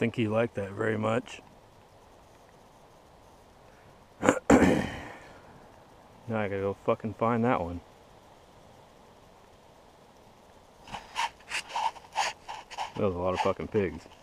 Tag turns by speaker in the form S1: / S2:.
S1: think he liked that very much. Now I gotta go fucking find that one. That was a lot of fucking pigs.